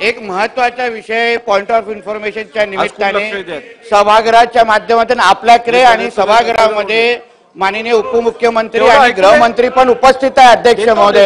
एक महत्त्वाचा विषय पॉइंट ऑफ इन्फॉर्मेशनच्या निमित्ताने सभागृहाच्या माध्यमातून आपल्याकडे आणि सभागृहामध्ये माननीय उपमुख्यमंत्री आणि गृहमंत्री पण उपस्थित आहे। अध्यक्ष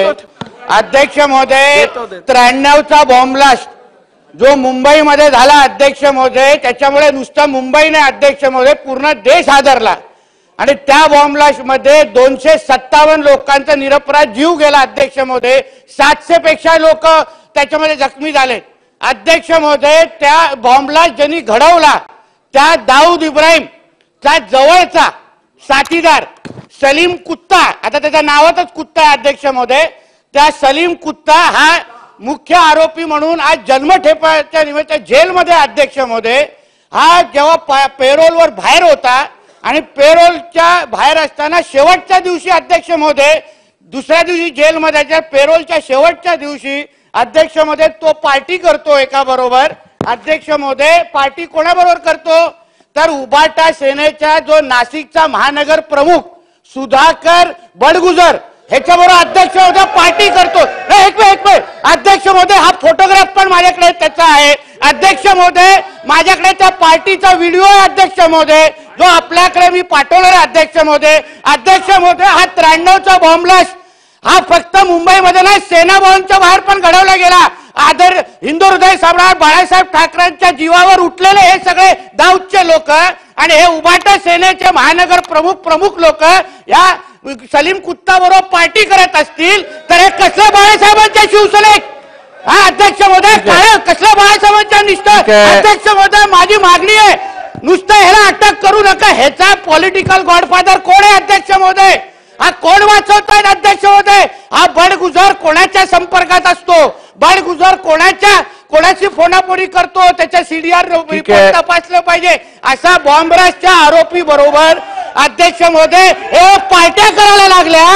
महोदय 93चा बॉम्ब ब्लास्ट जो मुंबईमध्ये झाला अध्यक्ष महोदय, त्याच्यामुळे नुसतं मुंबई नाही अध्यक्ष महोदय, पूर्ण देश हादरला आणि त्या बॉम्ब ब्लास्ट मध्ये 257 लोकांचा निरपराध जीव गेला अध्यक्ष महोदय। 700 पेक्षा लोक त्याच्यामध्ये जखमी झाले अध्यक्ष महोदय। त्या बॉम्ब ब्लास्ट ज्यांनी घडवला त्या दाऊद इब्राहिमचा जवळचा साथीदार सलीम कुत्ता, आता त्याच्या नावातच कुत्ता आहे अध्यक्ष महोदय, त्या सलीम कुत्ता हा मुख्य आरोपी म्हणून आज जन्मठेपाच्या निमित्त जेलमध्ये अध्यक्ष महोदय। हा जेव्हा पेरोलवर बाहेर होता आणि पेरोलच्या बाहेर असताना शेवटच्या दिवशी अध्यक्ष महोदय, दुसऱ्या दिवशी जेलमध्ये पेरोलच्या शेवटच्या दिवशी अध्यक्ष महोदय तो पार्टी करतो एका बरोबर। अध्यक्ष महोदय पार्टी कोणाबरोबर करतो तर उबाटा सेनेचा जो नाशिकचा महानगर प्रमुख सुधाकर बडगुजर ह्याच्याबरोबर अध्यक्ष महोदय पार्टी करतो। एक मिनिट अध्यक्ष महोदय, हा फोटोग्राफ पण माझ्याकडे त्याचा आहे अध्यक्ष महोदय, माझ्याकडे त्या पार्टीचा व्हिडिओ आहे अध्यक्ष महोदय, जो आपल्याकडे मी पाठवणार आहे अध्यक्ष महोदय। अध्यक्ष महोदय, हा 93चा बॉम्ब ब्लास्ट हा फक्त मुंबईमध्ये नाही, सेना भवनच्या बाहेर पण घडवला गेला। आदर हिंदू हृदय सम्राट बाळासाहेब ठाकरेंच्या जीवावर उठलेले हे सगळे दाऊदचे लोक आणि हे उबाटा सेनेचे महानगर प्रमुख लोक या सलीम कुत्ता बरोबर पार्टी करत असतील तर हे कसलं बाळासाहेबांच्या शिवसैनिक? हा अध्यक्ष महोदय, काय कसलं बाळासाहेबांच्या निष्ठा? अध्यक्ष महोदय, माझी मागणी आहे नुसतं ह्याला अटक करू नका, ह्याचा पॉलिटिकल गॉडफादर कोण आहे अध्यक्ष महोदय? हा कोण वाचवताय अध्यक्ष महोदय? हा बडगुजर कोणाच्या संपर्कात असतो? बडगुजर कोणाची फोनाफोनी करतो? त्याच्या सीडीआर रिपोर्ट तपासलं पाहिजे। असा बॉम्ब ब्लास्टच्या आरोपी बरोबर अध्यक्ष महोदय हे पार्ट्या करायला लागल्या,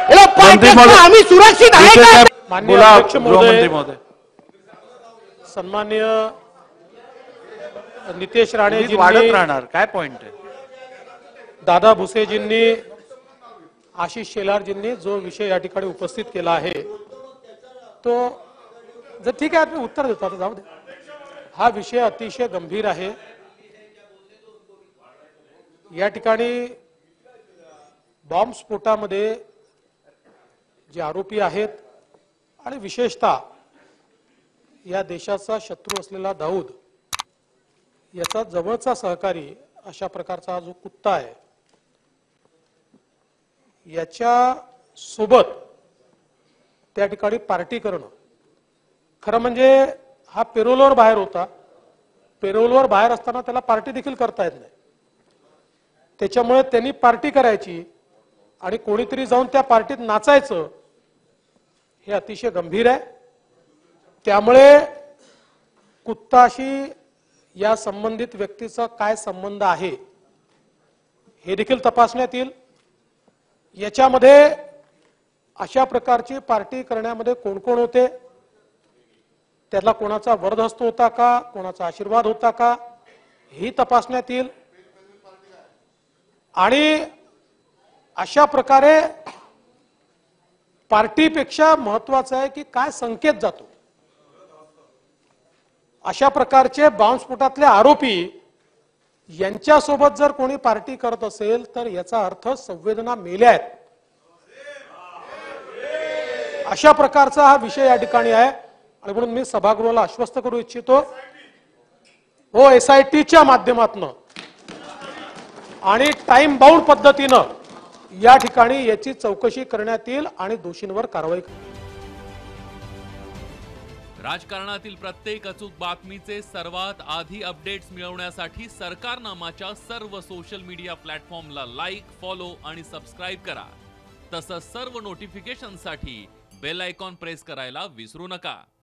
आम्ही सुरक्षित आहे का? माननीय अध्यक्ष महोदय, सन्माननीय नितेश राणेजी वाढत राहणार काय पॉइंट आहे? दादा भुसेजींनी, आशिष शेलारजींनी जो विषय या ठिकाणी उपस्थित केला आहे तो जर ठीक आहे मी उत्तर देतो, आता जाऊ दे। हा विषय अतिशय गंभीर आहे। या ठिकाणी बॉम्ब स्फोटामध्ये जे आरोपी आहेत आणि विशेषतः या देशाचा शत्रू असलेला दाऊद याचा जवळचा सहकारी अशा प्रकारचा जो कुत्ता आहे याच्या सोबत त्या ठिकाणी पार्टी करणं, खरं म्हणजे हा पेरोलवर बाहेर होता, पेरोलवर बाहेर असताना त्याला पार्टी देखील करता येत नाही, त्याच्यामुळे त्यांनी पार्टी करायची आणि कोणीतरी जाऊन त्या पार्टीत नाचायचं, हे अतिशय गंभीर आहे। त्यामुळे कुत्ताशी या संबंधित व्यक्तीचा काय संबंध आहे हे देखील तपासण्यात येईल। याच्यामध्ये अशा प्रकारची पार्टी करण्यामध्ये कोण कोण होते, त्याला कोणाचा वरदहस्त होता का, कोणाचा आशीर्वाद होता का, ही तपासण्यात येईल। आणि अशा प्रकारे पार्टीपेक्षा महत्वाचं आहे की काय संकेत जातो। अशा प्रकारचे बॉम्बस्फोटातले आरोपी यांच्यासोबत जर कोणी पार्टी करत असेल तर याचा अर्थ संवेदना मेल्या आहेत, अशा प्रकारचा हा विषय या ठिकाणी आहे। आणि म्हणून मी सभागृहाला आश्वस्त करू इच्छितो, हो SITच्या माध्यमातून आणि टाइम बाउंड पद्धतीनं या ठिकाणी याची चौकशी करण्यात येईल आणि दोषींवर कारवाई करण्यात येईल। राजकारणातील प्रत्येक अचूक बातमीचे सर्वात आधी अपडेट्स मिळवण्यासाठी सरकारनामाच्या सर्व सोशल मीडिया प्लॅटफॉर्मला लाईक, फॉलो आणि सबस्क्राइब करा। तसंच सर्व नोटिफिकेशनसाठी बेल आयकॉन प्रेस करायला विसरू नका।